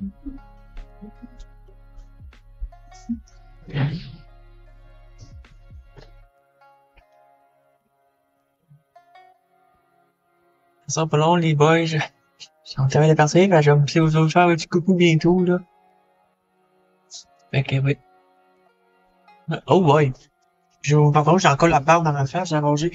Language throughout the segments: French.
Ça sera pas long, les boys. J'ai envie de partir, je vais me laisser aux autres faire un petit coucou bientôt, là. Fait que, oui. Oh boy. Par contre, j'ai encore la barbe dans ma face, j'ai rangé.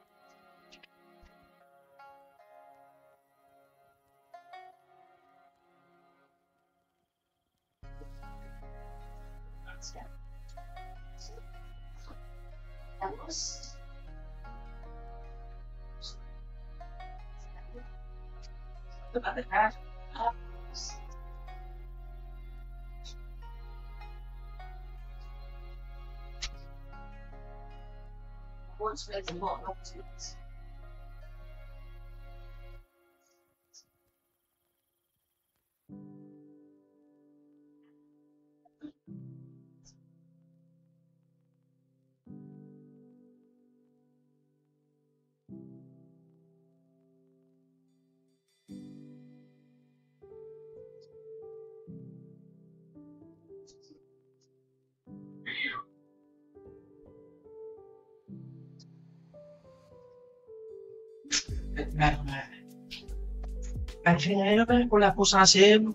Ben, pour la peau sensible.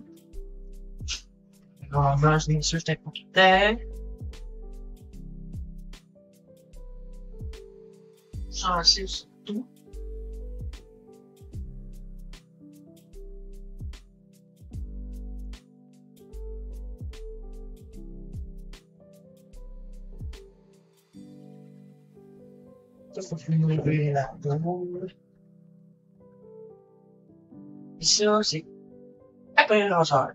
On mange bien sûr, j'étais pas tout sensible surtout. Ça, faut lever la peau. Et ça, c'est après rangeur.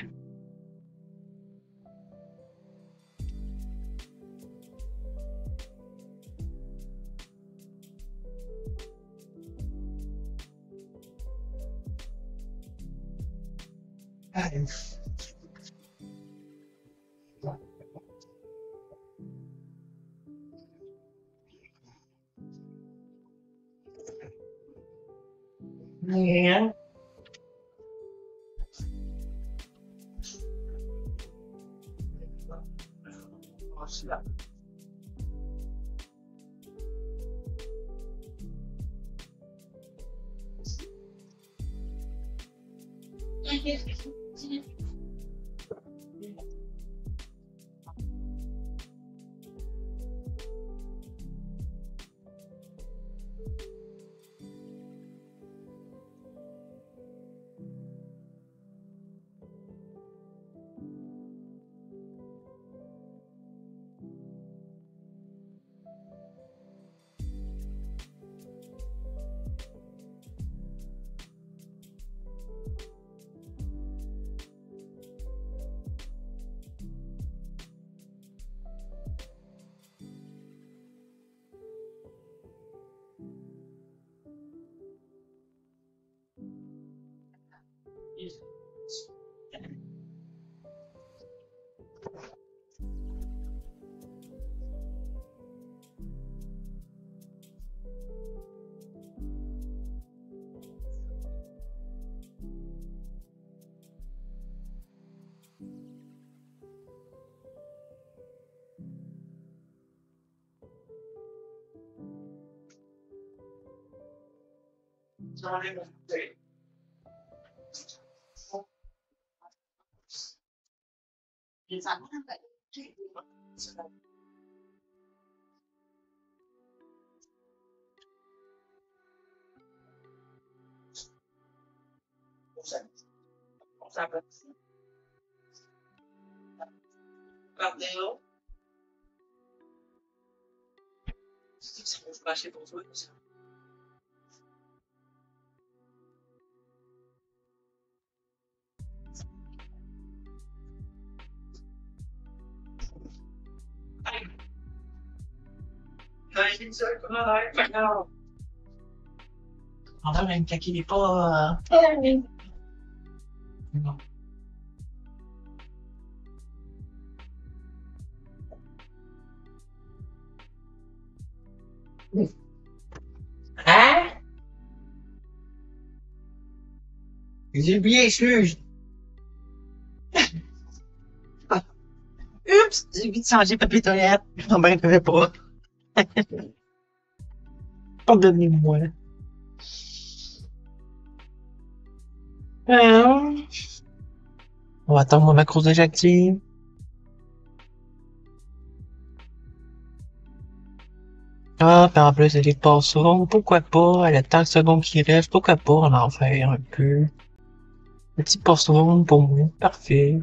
Rien. Ça va. Pardon. C'est bon, je peux acheter pour toi. J'ai dit ça, comment non. On a même quand il est pas. Non. Hein? J'ai bien sûr. changer papier toilette. Non, ben, je ne pas. Pardonnez-moi. Euh, On va attendre mon macro j'active. Ah, puis en plus, il est pas secondes. Pourquoi pas? Le temps de secondes qui reste, pourquoi pas on en faire un peu? Petit passe-seconde pour moi. Parfait.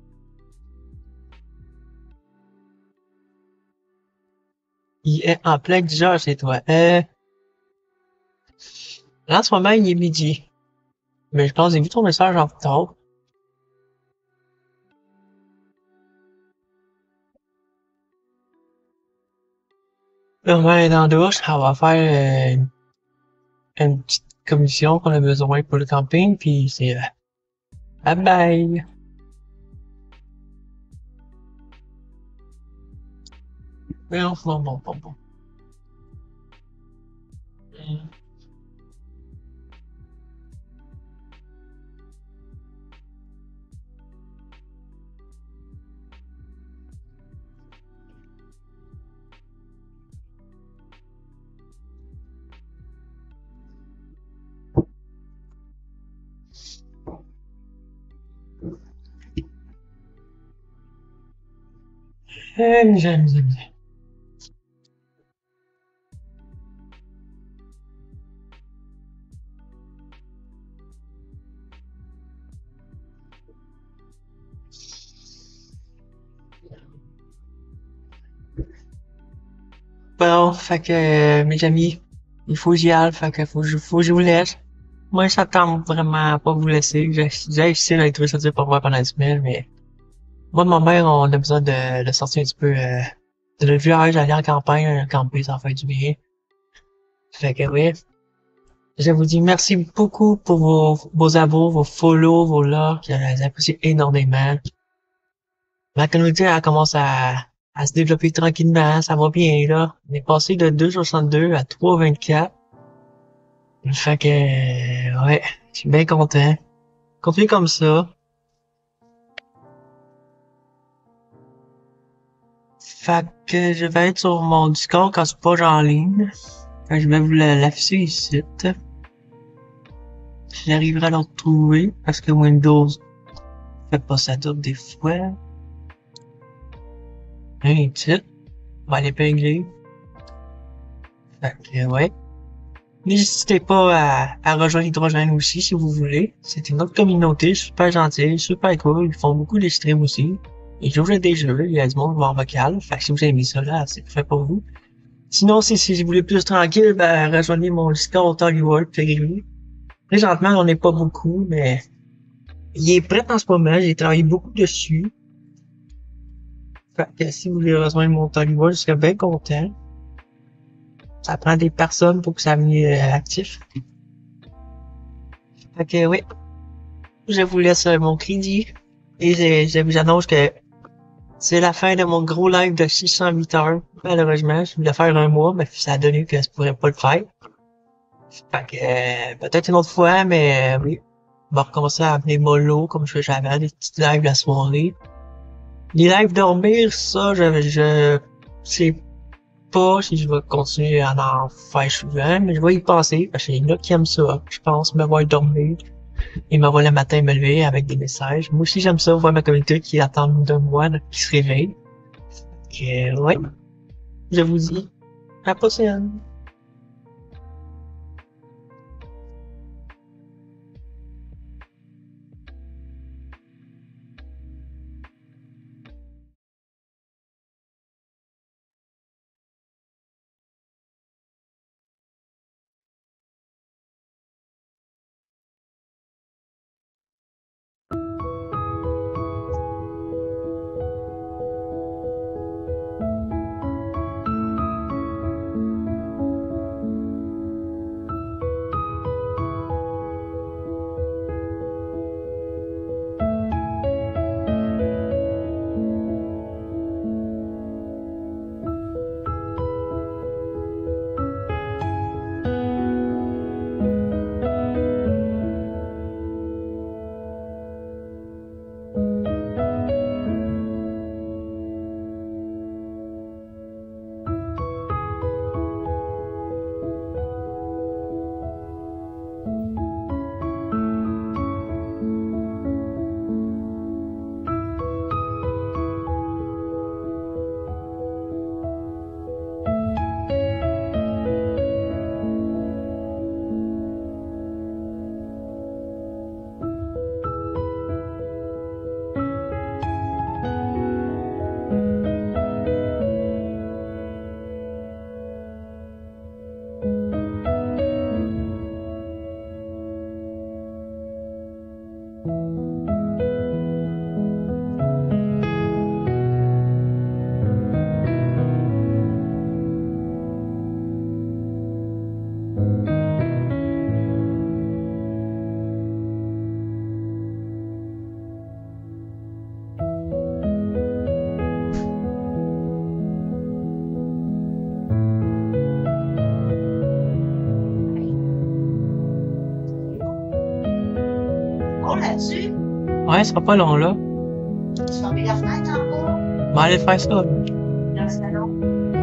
Il est en plein 10 heures, c'est toi. Là, en ce moment, il est midi. Mais je pense que j'ai vu ton message en retard. Là, on va aller dans la douche. On va faire une petite commission qu'on a besoin pour le camping. Puis c'est bye bye. Mais non, bon. J'aime. Bon, fait que, mes amis, il faut que j'y aille, fait que faut que je vous laisse. Moi, ça tente vraiment à pas vous laisser. J'ai essayé d'être trouvé ça dur pour moi pendant la semaine, mais moi et ma mère, on a besoin de sortir un petit peu, de notre village, aller en campagne, camper, ça fait du bien. Fait que, oui. Je vous dis merci beaucoup pour vos abos, vos follow, vos likes, j'apprécie énormément. Ma communauté, elle commence à se développer tranquillement, ça va bien, là. On est passé de 2,62 à 3,24. Fait que, ouais, je suis bien content. Continuez comme ça. Fait que je vais être sur mon Discord quand c'est pas en ligne. Fait que je vais vous l'afficher ici. J'arriverai à le retrouver parce que Windows fait pas ça tout des fois. Un titre. On va l'épingler. Fait que, ouais. N'hésitez pas à rejoindre Hydrogène aussi si vous voulez. C'est une autre communauté super gentille, super cool. Ils font beaucoup de streams aussi. Ils jouent à des jeux, il y a du monde en vocal. Fait que si vous avez mis ça là, c'est fait pour vous. Sinon, si vous voulez plus tranquille, ben, rejoignez mon Discord Hollywood, Peggy. Présentement, on n'est pas beaucoup, mais il est prêt en ce moment. J'ai travaillé beaucoup dessus. Fait que si vous voulez rejoindre mon Hollywood, je serais bien content. Ça prend des personnes pour que ça devienne actif. Fait que oui, je vous laisse mon crédit. Et je vous annonce que c'est la fin de mon gros live de 608 heures. Malheureusement, je voulais faire un mois, mais ça a donné que je pourrais pas le faire. Fait que peut-être une autre fois, mais oui. On va recommencer à appeler mollo, comme je fais jamais, des petites lives la soirée. Les lives dormir, ça, je sais pas si je vais continuer à en faire souvent, mais je vais y penser, parce qu'il y en a qui aiment ça, je pense, me voir dormir. Et me voir le matin me lever avec des messages. Moi aussi, j'aime ça, voir ma communauté qui attend de moi, qui se réveille. Et ouais, je vous dis à la prochaine. Ouais, ce sera pas long, là. Tu fermes la fenêtre encore? On va aller faire ça, là. Dans le salon.